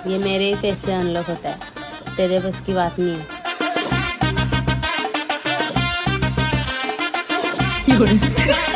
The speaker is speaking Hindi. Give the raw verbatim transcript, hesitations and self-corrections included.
ये मेरे ही फेस से अनलॉक होता है, तेरे बस की बात नहीं है।